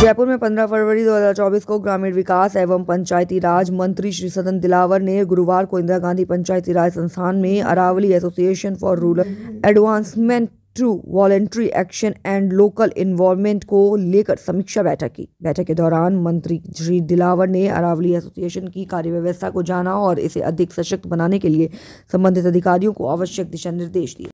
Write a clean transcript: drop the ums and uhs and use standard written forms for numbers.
जयपुर में 15 फरवरी 2024 को ग्रामीण विकास एवं पंचायती राज मंत्री श्री सदन दिलावर ने गुरुवार को इंदिरा गांधी पंचायती राज संस्थान में Aravali association for rural advancement through voluntary action and local involvement को लेकर समीक्षा बैठक की। बैठक के दौरान मंत्री श्री दिलावर ने अरावली एसोसिएशन की कार्यव्यवस्था को जाना और इसे अधिक सशक्त बनाने के लिए संबंधित अधिकारियों को आवश्यक दिशा निर्देश दिए।